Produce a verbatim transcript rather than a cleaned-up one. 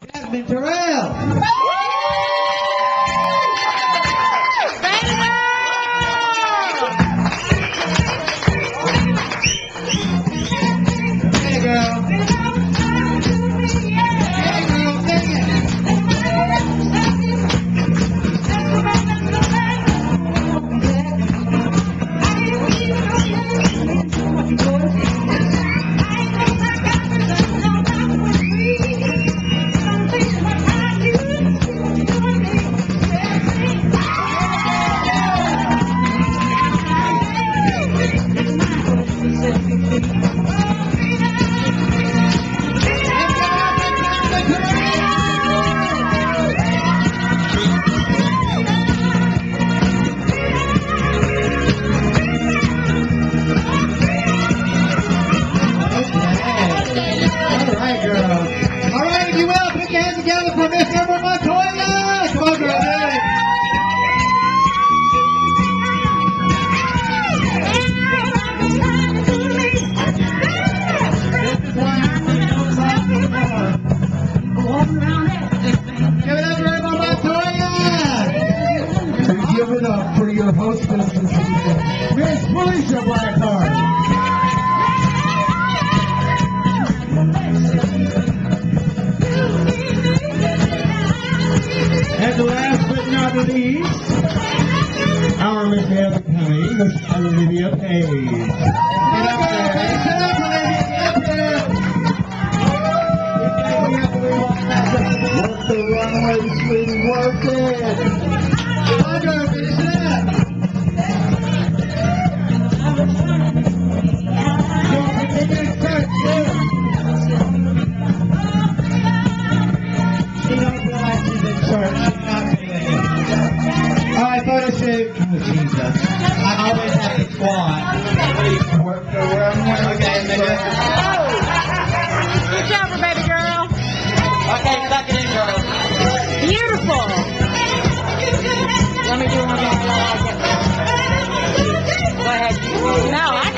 Jasmine Terrell. Hey, girl. Hey, girl, sing it. Together for Miss Amber Montoya! Come on, girl, do it! Give it up for Amber Montoya! Give it up for your hostess, Miss Felicia Blackheart. And last but not least, our Miss Heather Penny, Miss Olivia Page. Get up there! Get up, Olivia! Get up there! Work the runway, sweetie, work it! Come on, girl, finish it up! Don't forget to touch it! She don't feel like she's in church. She's not feeling it. All right, photo shoot. Oh, Jesus. I always have to squat. Work the runway. Okay, make it. Good job, baby girl. Okay, suck it in, girl. Beautiful. Let me do one more. Go ahead. No, I